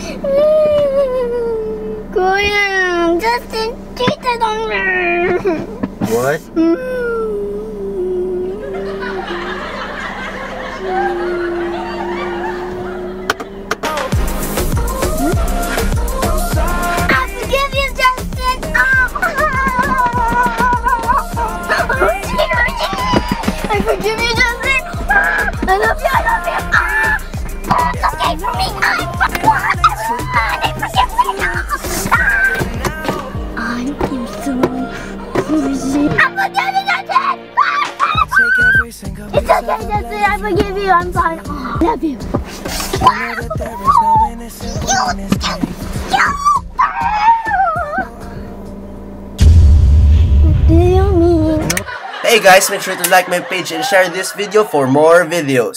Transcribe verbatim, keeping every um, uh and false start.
Kuya, Justin cheated on me. What? I forgive you, Justin. I forgive you, Justin. I love you. I love you. It's okay for me. I forgive you. I am so busy. I forgive you, Justin. It's okay, Justin. I forgive you. I'm fine. Oh, I love you. What do you mean? Hey guys, make sure to like my page and share this video for more videos.